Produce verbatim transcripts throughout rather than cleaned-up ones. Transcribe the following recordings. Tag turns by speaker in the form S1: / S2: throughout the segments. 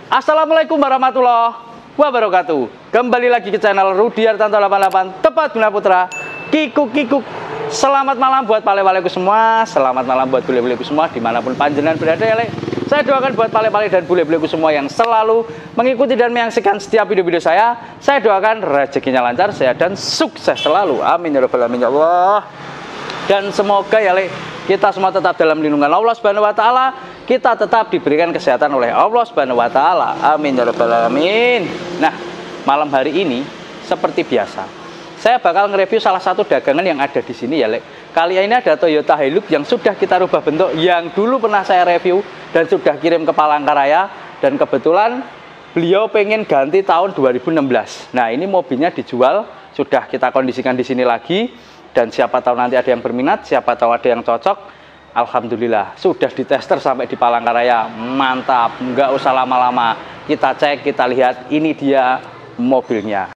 S1: Assalamualaikum warahmatullahi wabarakatuh. Kembali lagi ke channel Rudi Hartanto delapan puluh delapan Tepat Guna Putra. Kikuk kikuk. Selamat malam buat pale-paleku semua. Selamat malam buat bule-buleku semua dimanapun panjenengan berada ya le. Saya doakan buat pale-pale dan bule-buleku semua yang selalu mengikuti dan menyaksikan setiap video-video saya. Saya doakan rezekinya lancar, sehat dan sukses selalu. Amin ya rabbal alamin ya Allah. Dan semoga ya le, kita semua tetap dalam lindungan Allah Subhanahu wa taala. Kita tetap diberikan kesehatan oleh Allah Subhanahu wa taala. Amin ya rabbal alamin. Nah, malam hari ini seperti biasa, saya bakal nge-review salah satu dagangan yang ada di sini ya, Le. Kali ini ada Toyota Hilux yang sudah kita rubah bentuk, yang dulu pernah saya review dan sudah kirim ke Palangkaraya, dan kebetulan beliau pengen ganti tahun dua ribu enam belas. Nah, ini mobilnya dijual, sudah kita kondisikan di sini lagi, dan siapa tahu nanti ada yang berminat, siapa tahu ada yang cocok. Alhamdulillah sudah ditester sampai di Palangkaraya. Mantap, nggak usah lama-lama, kita cek, kita lihat. Ini dia mobilnya.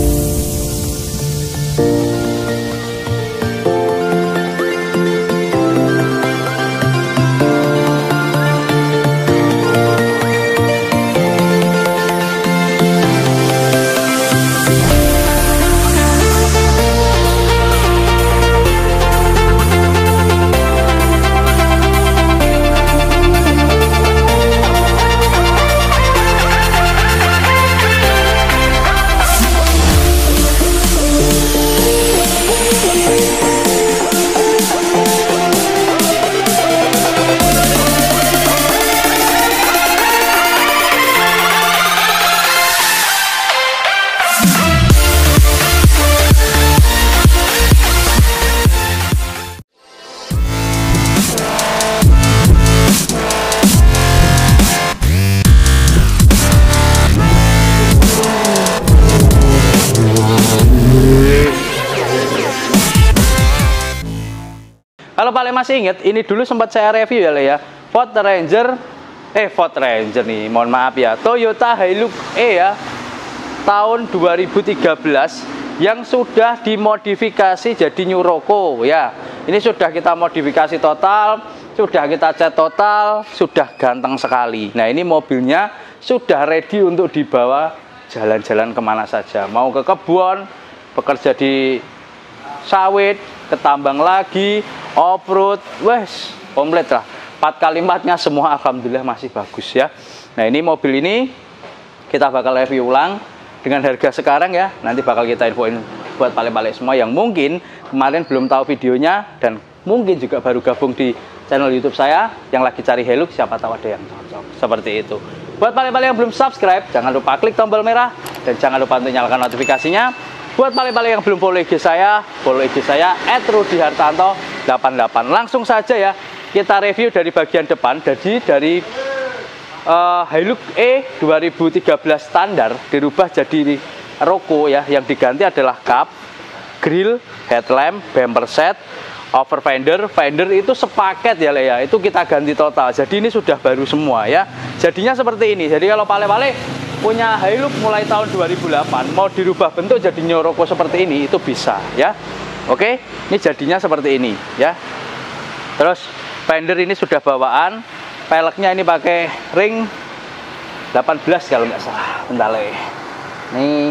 S1: Kalau Pale masih ingat, ini dulu sempat saya review ya Le ya, Ford Ranger, eh Ford Ranger nih, mohon maaf ya, Toyota Hilux E ya, tahun dua ribu tiga belas, yang sudah dimodifikasi jadi New Rocco ya. Ini sudah kita modifikasi total, sudah kita cat total, sudah ganteng sekali. Nah, ini mobilnya sudah ready untuk dibawa jalan-jalan kemana saja, mau ke kebun, bekerja di sawit, ke tambang lagi, off-road, wes komplit lah. Empat kalimatnya semua alhamdulillah masih bagus ya. Nah, ini mobil ini kita bakal review ulang dengan harga sekarang ya. Nanti bakal kita infoin buat pale-pale semua yang mungkin kemarin belum tahu videonya, dan mungkin juga baru gabung di channel YouTube saya yang lagi cari Hilux, siapa tahu ada yang cocok. Seperti itu. Buat pale-pale yang belum subscribe, jangan lupa klik tombol merah dan jangan lupa untuk nyalakan notifikasinya. Buat pale-pale yang belum follow I G saya, follow I G saya et rudi hartanto delapan puluh delapan. Langsung saja ya, kita review dari bagian depan. Jadi dari uh, Hilux E dua ribu tiga belas standar dirubah jadi Rocco ya. Yang diganti adalah kap, grill, headlamp, bumper set, over fender. Fender itu sepaket ya Le ya, itu kita ganti total. Jadi ini sudah baru semua ya. Jadinya seperti ini. Jadi kalau pale-pale punya Hilux mulai tahun dua ribu delapan mau dirubah bentuk jadi New Rocco seperti ini, itu bisa ya. Oke, ini jadinya seperti ini ya. Terus fender ini sudah bawaan, peleknya ini pakai ring delapan belas kalau nggak salah. Bentar le. Nih.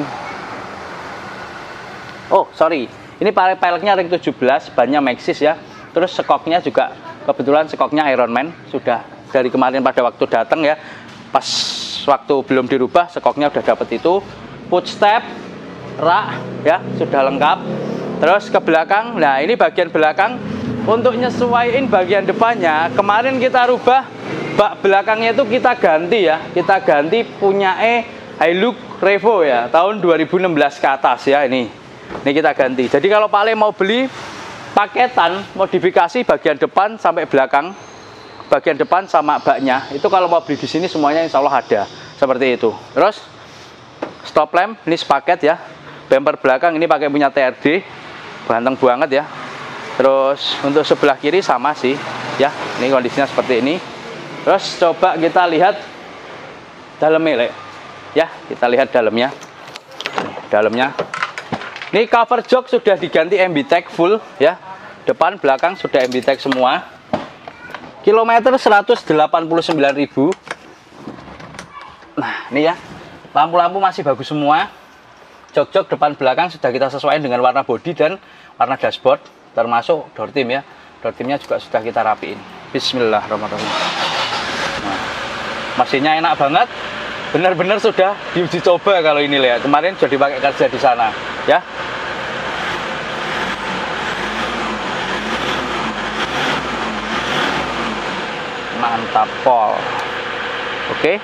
S1: Oh, sorry. Ini peleknya ring tujuh belas, bannya Maxxis ya. Terus skoknya juga kebetulan skoknya Ironman, sudah dari kemarin pada waktu datang ya. Pas waktu belum dirubah, skoknya udah dapet itu. Footstep, rak ya, sudah lengkap. Terus ke belakang, nah ini bagian belakang. Untuk nyesuaiin bagian depannya, kemarin kita rubah bak belakangnya itu kita ganti ya. Kita ganti punya E Hilux Revo ya, tahun dua ribu enam belas ke atas ya. Ini ini kita ganti. Jadi kalau Pale mau beli paketan modifikasi bagian depan sampai belakang, bagian depan sama baknya, itu kalau mau beli di sini semuanya insya Allah ada seperti itu. Terus stop lamp ini sepaket ya. Bumper belakang ini pakai punya T R D, ganteng banget ya. Terus untuk sebelah kiri sama sih ya, ini kondisinya seperti ini. Terus coba kita lihat dalamnya Le ya, kita lihat dalamnya. Dalamnya ini cover jok sudah diganti M B Tech full ya, depan belakang sudah M B Tech semua. Kilometer seratus delapan puluh sembilan ribu. Nah, ini ya. Lampu-lampu masih bagus semua. Jok-jok depan belakang sudah kita sesuaikan dengan warna bodi dan warna dashboard, termasuk door trim ya. Door trimnya juga sudah kita rapiin. Bismillahirrahmanirrahim. Nah, mesinnya enak banget. Benar-benar sudah diuji coba kalau ini lihat. Kemarin sudah dipakai kerja di sana, ya. Mantap pol. Oke.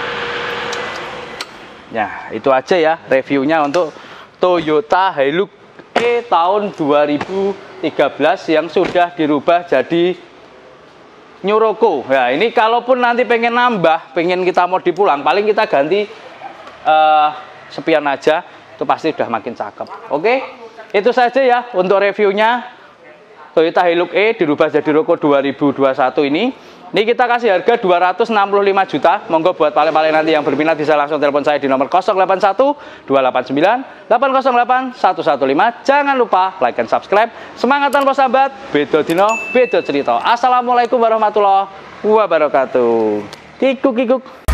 S1: Nah, itu aja ya reviewnya untuk Toyota Hilux E tahun dua ribu tiga belas yang sudah dirubah jadi Nyuroko. Ya, ini kalaupun nanti pengen nambah, pengen kita mau dipulang, paling kita ganti uh, spion aja, itu pasti udah makin cakep. Oke, itu saja ya untuk reviewnya Toyota Hilux E dirubah jadi Roko dua ribu dua puluh satu ini. Ini kita kasih harga dua ratus enam puluh lima juta. Monggo buat pale-pale nanti yang berminat bisa langsung telepon saya di nomor nol delapan satu dua delapan sembilan delapan nol delapan satu satu lima. Jangan lupa like dan subscribe. Semangat tanpa sambat, bedo dino, bedo cerita. Assalamualaikum warahmatullahi wabarakatuh. Kikuk kikuk.